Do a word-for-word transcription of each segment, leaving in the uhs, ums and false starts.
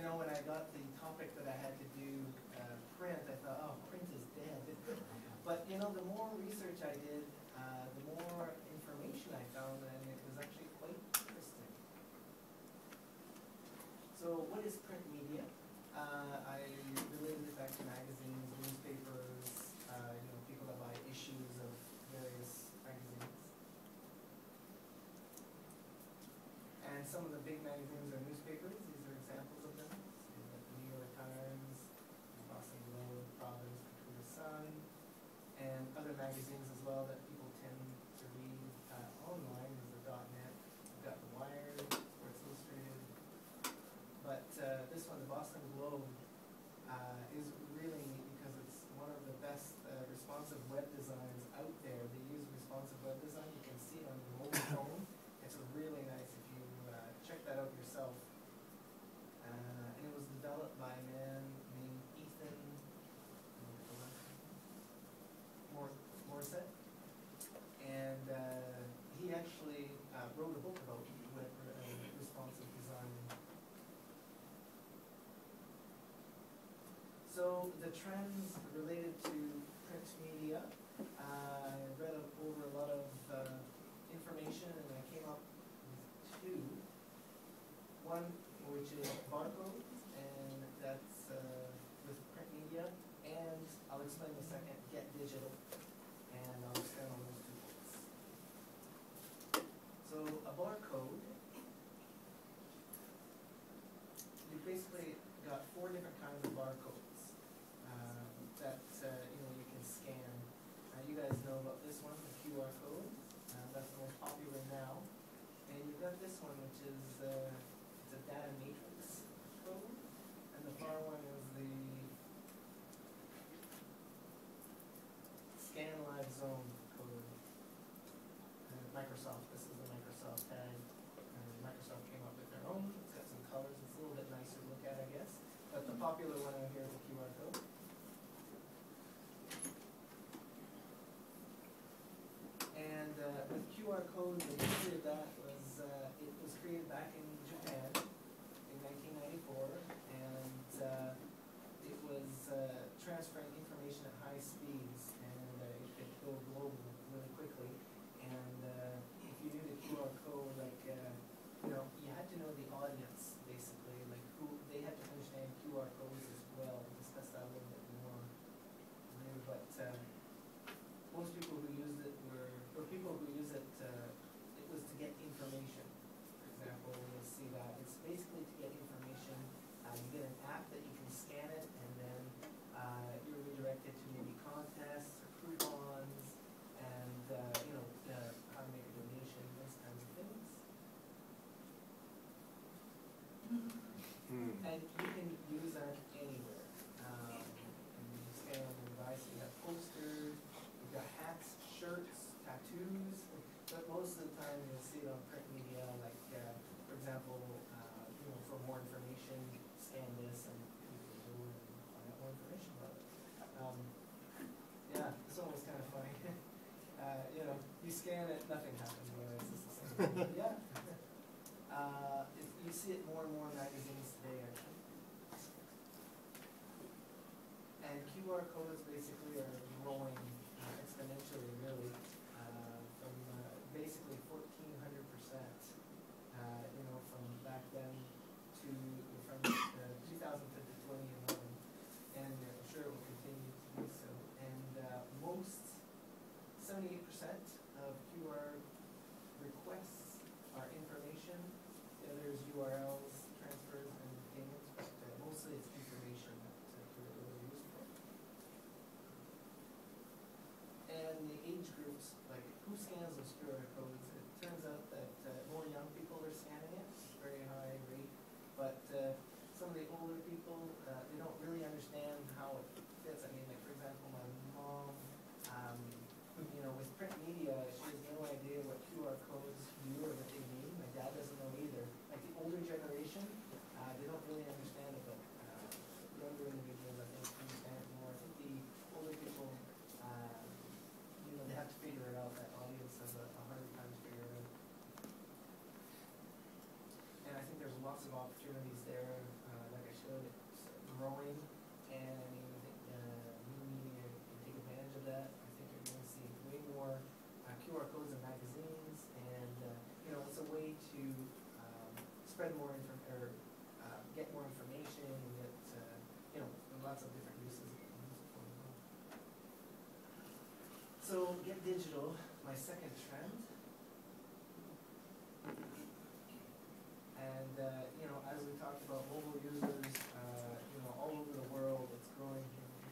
know, when I got the topic that I had to do uh, print, I thought, oh, print is dead. But, you know, the more research I did, uh, the more information I found, and it was actually quite interesting. So what is print media? Uh, I related it back to magazines, newspapers, uh, you know, people that buy issues of various magazines. And some of the big magazines are newspapers. These are examples of them. So you've got the New York Times, the Boston Globe, Providence, Victoria Sun, and other magazines as well that people tend to read uh, online. There's the .net, you've got the Wired, Sports Illustrated. But uh, this one, the Boston Globe, uh, is really neat because it's one of the best uh, responsive web designs out there. They use responsive web design. You can see it on your mobile phone. It's really nice if you uh, check that out yourself. Uh, and it was developed by a man named Ethan Morissette. And uh, he actually uh, wrote a book about web uh, responsive design. So the trends related to print media, uh, I read over a lot of uh, information, and I came up with two. One which is barcode, and that's uh, with print media, and I'll explain in a second, Get Digital, and I'll explain on those two books. So a barcode, you basically got four different kinds of barcodes. Uh, that uh, you know you can scan. Uh, you guys know about this one, the Q R code. Uh, that's the most popular now. And you've got this one, which is uh, it's a data matrix code, and the far one is the Scan Live Zone code. And Microsoft. This is the Microsoft tag. And Microsoft came up with their own. It's got some colors. It's a little bit nicer to look at, I guess. But the popular one out here is the Q R code. And uh, with Q R code, the history of that was uh, it was created back in Japan in nineteen ninety-four, and uh, it was uh, transferring information at high speeds, and uh, it could go global really quickly. And uh, if you knew the Q R code, like uh, you know, you had to know the audience basically, like who they had to understand Q R codes as well. We'll discuss that a little bit more later, but. Uh, Most people who used it were, or people who use it, uh, it was to get information. For example, you'll see that it's basically to get information. Uh, you get an app that you can scan it, and then uh, you're redirected to maybe contests or coupons, and uh, you know uh, how to make a donation, those kinds of things. Mm. And you can use that anywhere. Um, and you scan on your device. You have posters. You've got hats, shirts, tattoos, but most of the time you'll see it on print media, like, uh, for example, uh, you know, for more information, scan this, and you can go and find out more information about it. Um, yeah, this one was kind of funny. uh, you know, you scan it, nothing happens. Anyway, it's just the same. Yeah. Uh, it, you see it more and more in magazines today, actually. And Q R codes basically are growing uh, exponentially, really, uh, from uh, basically fourteen hundred percent, uh, you know, from back then to from uh, two thousand to twenty eleven, and uh, I'm sure it will continue to do so. And uh, most, seventy-eight percent of Q R requests are information. The other is U R Ls, transfers, and payments, but uh, mostly it's information that uh, Q R codes are used for. And the age groups, like who scans those Q R codes, it turns out that uh, more young people are scanning it, very high rate, but uh, some of the older people, uh, they don't really understand how it fits. I mean, like for example, my mom, um, you know, with print media, she has no idea what Q R codes do or what they mean. My dad doesn't know either. Like the older generation, uh, they don't really understand it, but uh, younger individuals, I think, understand it more. I think the older people, uh, you know, they have to figure it out. That audience has a, a hard time to figure it out. And I think there's lots of opportunities there, uh, like I So get digital, my second trend. And, uh, you know, as we talked about mobile users, uh, you know, all over the world, it's growing.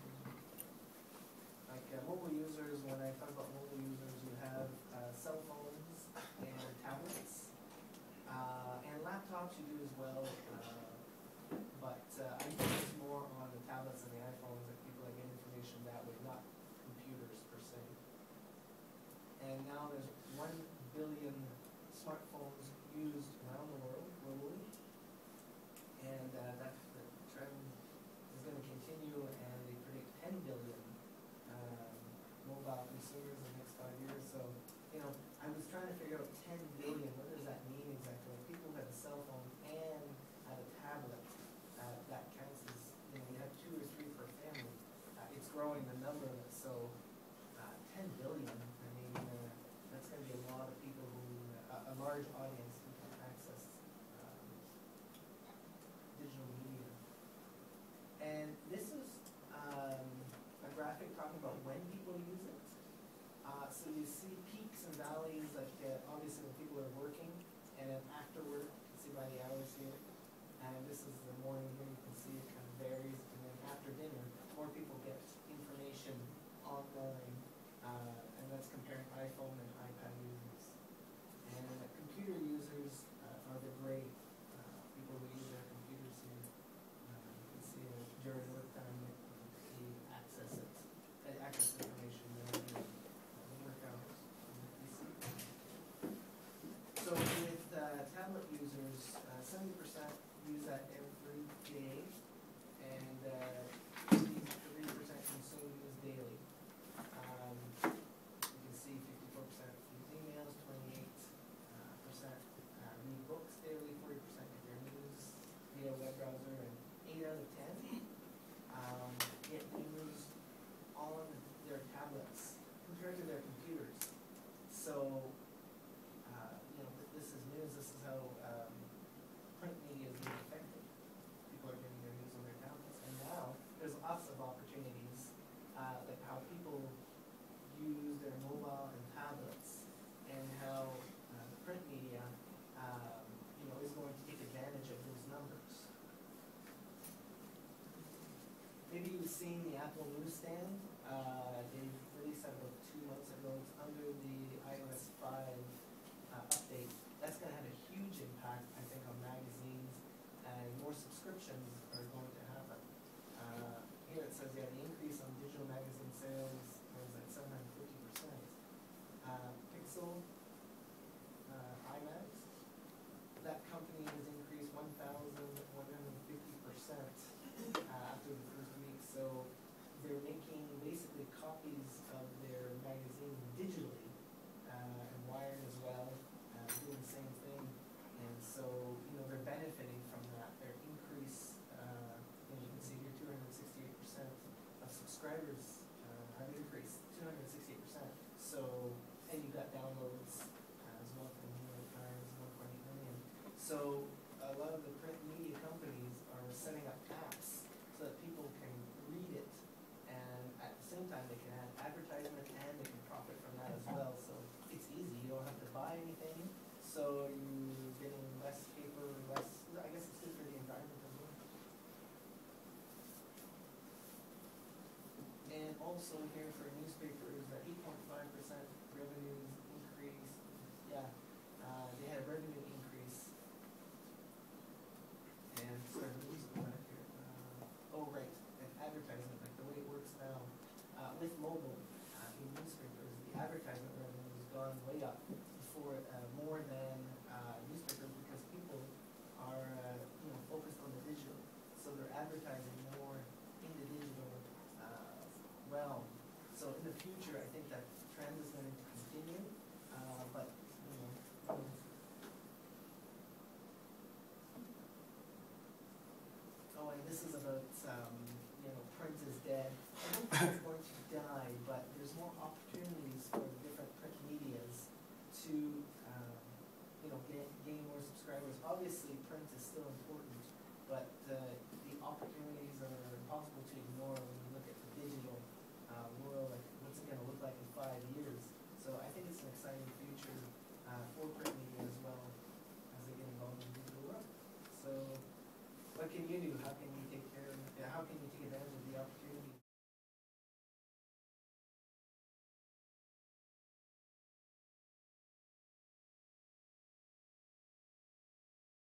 Like uh, mobile users, when I talk about mobile users, you have uh, cell phones and tablets. Uh, and laptops you do as well. Uh, but uh, I focus more on the tablets and the iPhones, like people that get information that way, not computers per se. And now there's one billion smartphones used around the world, globally. And uh, that the trend is going to continue, and they predict ten billion um, mobile consumers in the next five years. So, you know, I was trying to figure out ten billion, what does that mean exactly? Like people who have a cell phone and have a tablet, uh, that counts as, you know, you have two or three per family. Uh, it's growing the number of it, so uh, ten billion, I mean, uh, that's going to be a lot of people who, uh, a large audience who can access um, digital media. And this is um, a graphic talking about when people use it. Uh, so you see peaks and valleys, like uh, obviously when people are working, and then afterward, you can see by the hours here. And this is the morning here, you can see it kind of varies. And then after dinner, more people get information online, uh, and that's comparing iPhone and iPad users. And uh, computer users uh, are the gray uh, people who use their computers here. Uh, you can see uh, during work time, they access it, they access information during uh, work hours on the P C. So with uh, tablet users, uh, seventy percent use that every day, and uh, thirty percent consume news daily. Um, you can see fifty-four percent use emails, twenty-eight percent uh, uh, read books daily, forty percent get their news via web browser, and eight out of ten um, get news on their tablets compared to their computers. So, uh, you know, this is news, this is how um, print media is being affected. People are getting their news on their tablets, and now there's lots of opportunities, uh, like how people use their mobile and tablets, and how uh, the print media, um, you know, is going to take advantage of those numbers. Maybe you've seen the Apple newsstand. Uh, they released that about two months ago. It's under the i O S five uh, update. That's going to have a huge impact, I think, on magazines, and more subscriptions are going to happen. Uh, here it says, yeah, the increase on digital magazine sales was at seven hundred fifty percent. Uh, Pixel, uh, iMags, that company has increased one thousand one hundred fifty percent uh, after the first week. So they're making basically copies of their magazine digitally, uh, and wired as well, uh, doing the same thing. And so, you know, they're benefiting from that. Their increase, uh, and you can see here, two hundred sixty-eight percent of subscribers uh, have increased, two hundred sixty-eight percent. So, and you've got downloads uh, as well from New York Times, one point eight million. So, a lot of the print media companies are setting up apps so that people can read it, and at the same time they can add advertisement and they can profit from that as well. So it's easy, you don't have to buy anything, so you're getting less paper, less, I guess it's good for the environment as well. And also here for newspapers, uh, eight point five percent revenues increase. Yeah, uh, they had a revenue increase. And sorry, let me just go back here. Uh, oh, right, and advertisement, like the way it works now. Uh, with mobile uh, in newspapers, the advertisement revenue has gone way up for uh, more than uh, newspapers, because people are uh, you know, focused on the digital. So they're advertising more in the digital uh, realm. So in the future, I think that trend is going to continue, uh, but you know. Um, Oh, and this is about, um, you know, print is dead. I don't think it's going to die, but there's more opportunities for different print medias to, um, you know, gain, gain more subscribers. Obviously, print is still important, but uh, the opportunities are impossible to ignore when you look at the digital uh, world. Like, what's it going to look like in five what can you do? How can you take care of, how can you take advantage of the opportunity